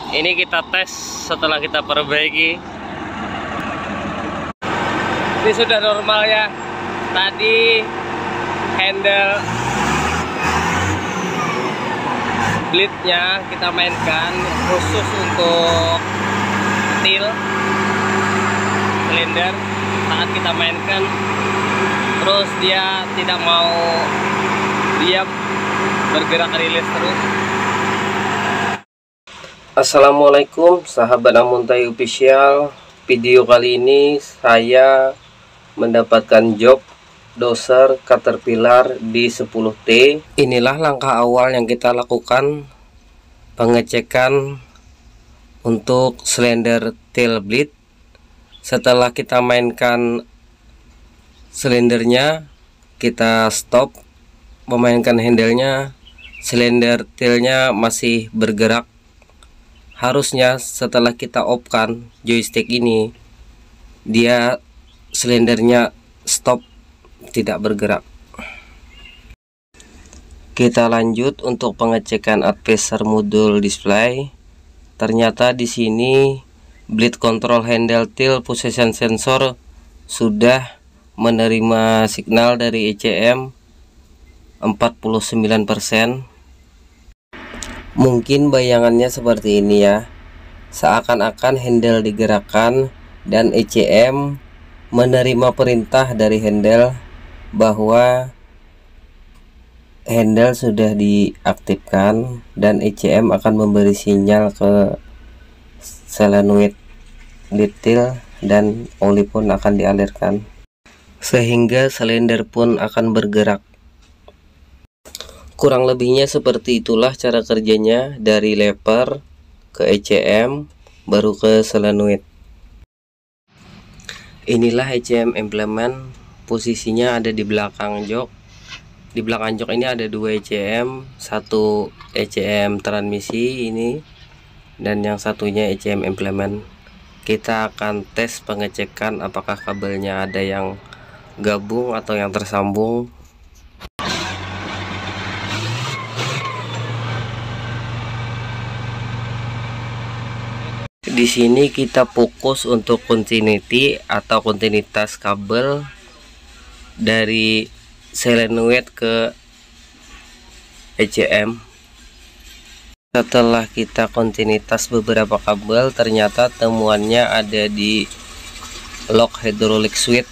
Ini kita tes setelah kita perbaiki. Ini sudah normal ya. Tadi handle bleednya kita mainkan khusus untuk til silinder. Saat kita mainkan, terus dia tidak mau diam, bergerak rilis terus. Assalamualaikum sahabat Amuntai Official. Video kali ini saya mendapatkan job doser Caterpillar di 10T. Inilah langkah awal yang kita lakukan, pengecekan untuk silinder tail bleed. Setelah kita mainkan silindernya, kita stop memainkan handlenya, silinder tailnya masih bergerak. Harusnya setelah kita off-kan joystick ini, dia silindernya stop, tidak bergerak. Kita lanjut untuk pengecekan advisor modul display. Ternyata di sini bleed control handle till position sensor sudah menerima signal dari ECM 49%. Mungkin bayangannya seperti ini ya, seakan-akan handle digerakkan dan ECM menerima perintah dari handle bahwa handle sudah diaktifkan dan ECM akan memberi sinyal ke solenoid detail dan oli pun akan dialirkan, sehingga silinder pun akan bergerak. Kurang lebihnya seperti itulah cara kerjanya, dari lever ke ECM baru ke solenoid. Inilah ECM implement, posisinya ada di belakang jok. Di belakang jok ini ada dua ECM, satu ECM transmisi ini dan yang satunya ECM implement. Kita akan tes pengecekan apakah kabelnya ada yang gabung atau yang tersambung. Di sini kita fokus untuk continuity atau kontinuitas kabel dari solenoid ke ECM. Setelah kita kontinuitas beberapa kabel, ternyata temuannya ada di lock hydraulic switch.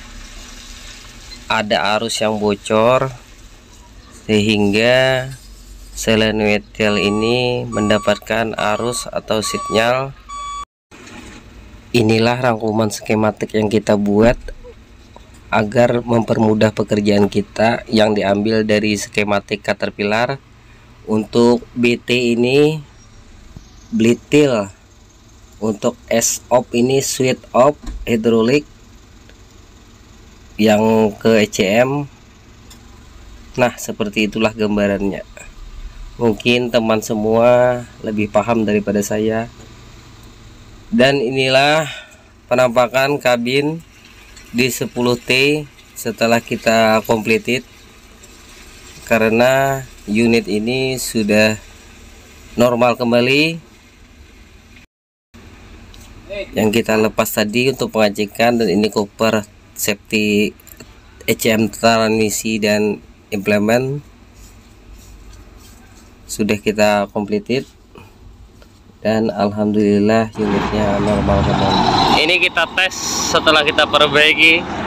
Ada arus yang bocor sehingga solenoid tail ini mendapatkan arus atau sinyal. Inilah rangkuman skematik yang kita buat agar mempermudah pekerjaan kita yang diambil dari skematik Caterpillar. Untuk BT ini bleed till, untuk S off ini switch off hidrolik, yang ke ECM. Nah, seperti itulah gambarannya. Mungkin teman semua lebih paham daripada saya. Dan inilah penampakan kabin di 10T setelah kita completed, karena unit ini sudah normal kembali. Yang kita lepas tadi untuk pengecekan, dan ini cover safety ECM transmisi dan implement sudah kita completed. Dan alhamdulillah unitnya normal kembali. Ini kita tes setelah kita perbaiki.